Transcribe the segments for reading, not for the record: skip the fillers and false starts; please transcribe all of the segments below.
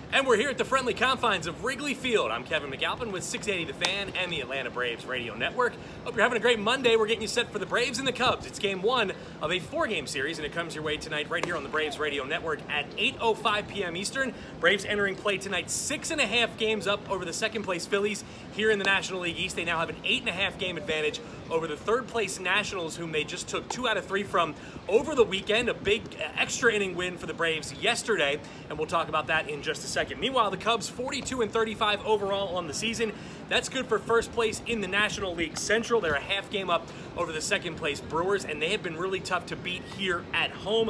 And we're here at the friendly confines of Wrigley Field. I'm Kevin McAlpin with 680 The Fan and the Atlanta Braves Radio Network. Hope you're having a great Monday. We're getting you set for the Braves and the Cubs. It's game one of a four-game series, and it comes your way tonight right here on the Braves Radio Network at 8:05 p.m. Eastern. Braves entering play tonight 6.5 games up over the second-place Phillies here in the National League East. They now have an 8.5 game advantage over the third-place Nationals, whom they just took 2 out of 3 from over the weekend. A big extra inning win for the Braves yesterday, and we'll talk about that in just a second. Meanwhile, the Cubs 42-35 overall on the season. That's good for first place in the National League Central. They're a half game up over the second-place Brewers, and they have been really tough to beat here at home.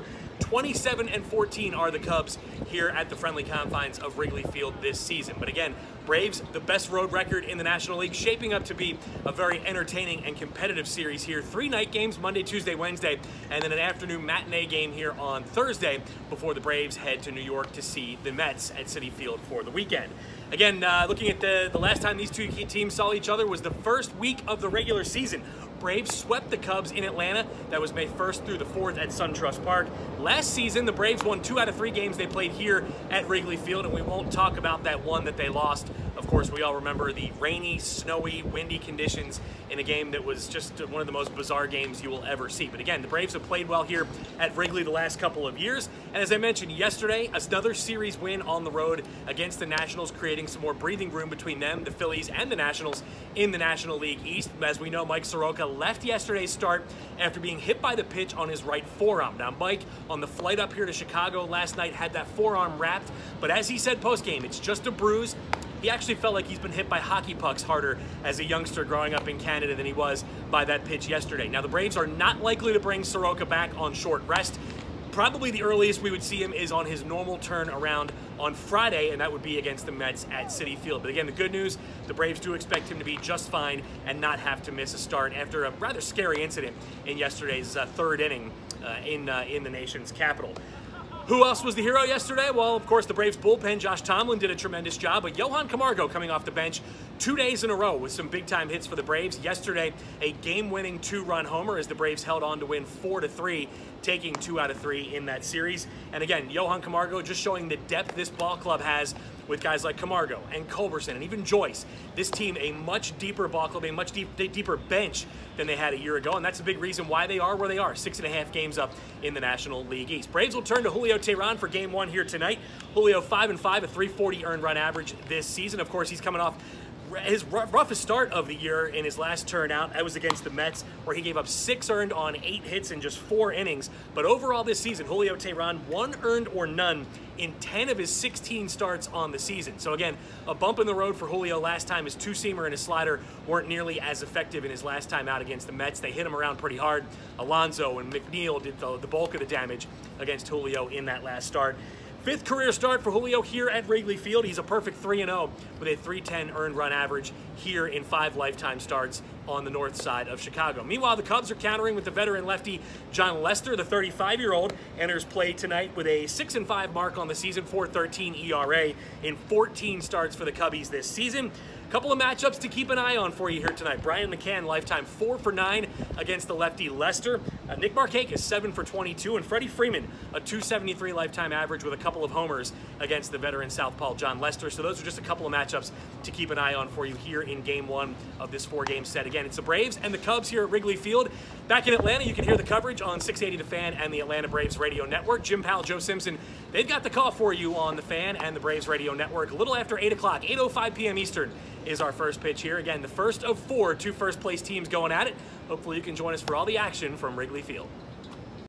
27-14 are the Cubs here at the friendly confines of Wrigley Field this season. But again, Braves, the best road record in the National League, shaping up to be a very entertaining and competitive series here. 3 night games, Monday, Tuesday, Wednesday, and then an afternoon matinee game here on Thursday before the Braves head to New York to see the Mets at Citi Field for the weekend. Again, looking at the last time these two teams saw each other was the first week of the regular season. Braves swept the Cubs in Atlanta. That was May 1st through the 4th at SunTrust Park. Last season, the Braves won 2 out of 3 games they played here at Wrigley Field, and we won't talk about that one that they lost. Of course, we all remember the rainy, snowy, windy conditions in a game that was just one of the most bizarre games you will ever see. But again, the Braves have played well here at Wrigley the last couple of years. And as I mentioned yesterday, another series win on the road against the Nationals, creating some more breathing room between them, the Phillies, and the Nationals in the National League East. As we know, Mike Soroka left yesterday's start after being hit by the pitch on his right forearm. Now, Mike, on the flight up here to Chicago last night, had that forearm wrapped, but as he said post-game, it's just a bruise. He actually felt like he's been hit by hockey pucks harder as a youngster growing up in Canada than he was by that pitch yesterday. Now, the Braves are not likely to bring Soroka back on short rest. Probably the earliest we would see him is on his normal turn around on Friday, and that would be against the Mets at Citi Field. But again, the good news, the Braves do expect him to be just fine and not have to miss a start after a rather scary incident in yesterday's third inning in the nation's capital. Who else was the hero yesterday? Well, of course, the Braves bullpen. Josh Tomlin did a tremendous job, but Johan Camargo coming off the bench 2 days in a row with some big-time hits for the Braves. Yesterday, a game-winning 2-run homer as the Braves held on to win 4-3, taking 2 out of 3 in that series. And again, Johan Camargo just showing the depth this ball club has with guys like Camargo and Culberson and even Joyce. This team, a much deeper ball club, a much deeper bench than they had a year ago, and that's a big reason why they are where they are, 6.5 games up in the National League East. Braves will turn to Julio Teheran for game one here tonight. Julio 5-5, a .340 earned run average this season. Of course, he's coming off his roughest start of the year in his last turn out. That was against the Mets, where he gave up 6 earned on 8 hits in just 4 innings. But overall this season, Julio Teheran, 1 earned or none in 10 of his 16 starts on the season. So again, a bump in the road for Julio last time. His two-seamer and his slider weren't nearly as effective in his last time out against the Mets. They hit him around pretty hard. Alonso and McNeil did the bulk of the damage against Julio in that last start. 5th career start for Julio here at Wrigley Field. He's a perfect 3-0 with a .310 earned run average here in 5 lifetime starts on the north side of Chicago. Meanwhile, the Cubs are countering with the veteran lefty Jon Lester. The 35-year-old enters play tonight with a 6-5 mark on the season, .413 ERA in 14 starts for the Cubbies this season. A couple of matchups to keep an eye on for you here tonight. Brian McCann, lifetime 4 for 9 against the lefty Lester. Nick Markakis, 7 for 22. And Freddie Freeman, a .273 lifetime average with a couple of homers against the veteran southpaw Jon Lester. So those are just a couple of matchups to keep an eye on for you here in game one of this 4-game set. Again, it's the Braves and the Cubs here at Wrigley Field. Back in Atlanta, you can hear the coverage on 680 The Fan and the Atlanta Braves Radio Network. Jim Powell, Joe Simpson, they've got the call for you on the Fan and the Braves Radio Network. A little after 8 o'clock, 8:05 p.m. Eastern is our first pitch here. Again, the first of 4 2 first-place teams going at it. Hopefully you can join us for all the action from Wrigley Field.